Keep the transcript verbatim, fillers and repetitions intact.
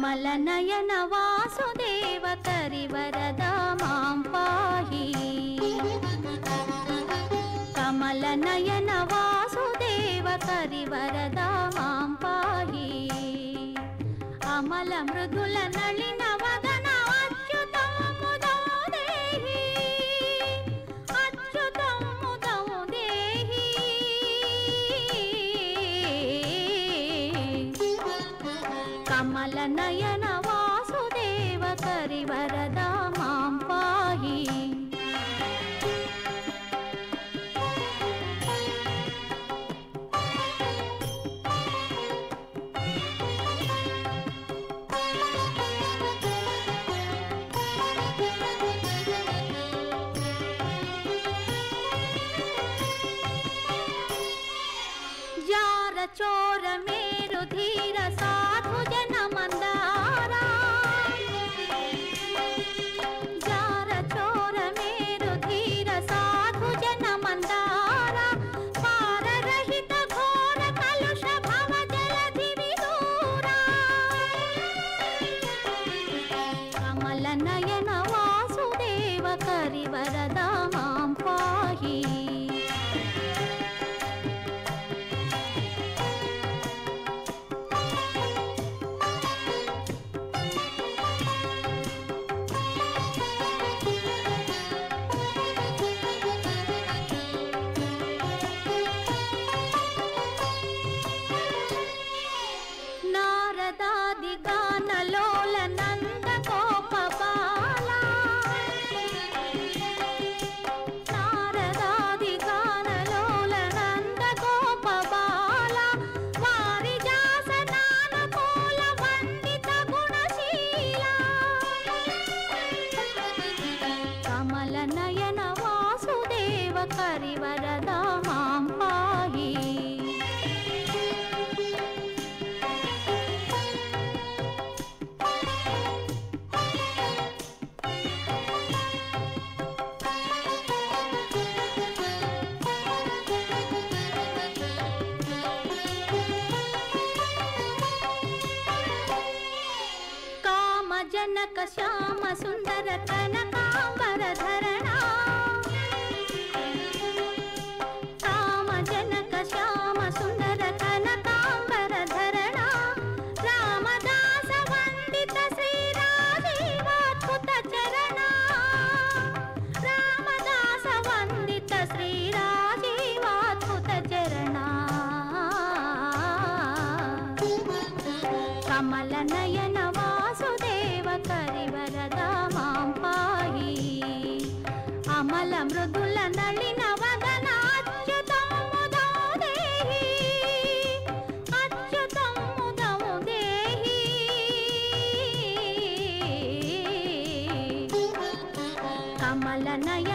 कमलनयन वासुदेव करिवरदा मां पाहि कमलनयन वासुदेव करिवरदा मां पाहि अमल मृदुल नलिन वदन अच्युतं मुदं देहि अच्युतं मुदं देहि कमलनयन वासुदेव करिवरदा मां पाहि चोर मेरु धीर साधु जन मंदारा जार चोर मेरु धीर साधु जन मंदारा पार रहित घोर कलुष भव जलधि विदूरा कमल नयन वासुदेव करिवरदा मां पाहि गानलोल नंद गोप बाला नारदादि गानलोल नंद गोप बाला वारिजास नानुकूल वंदित गुणशीला कमल नयन वासुदेव करिवरदा मां पाहि जनक श्याम सुंदर कनकांबर धरणा काम जनक श्याम सुंदर कनकांबर धरणा रामदास वंदित श्री राजीवात्भुत चरणा रामदास वंदित श्री राजीवात्भुत चरणा कमल नयन वासुदेव करिवरदा मां पाहि अमल मृदुल नलिन वदन अच्युतं मुदं देहि अच्युतं मुदं देहि कमल नयन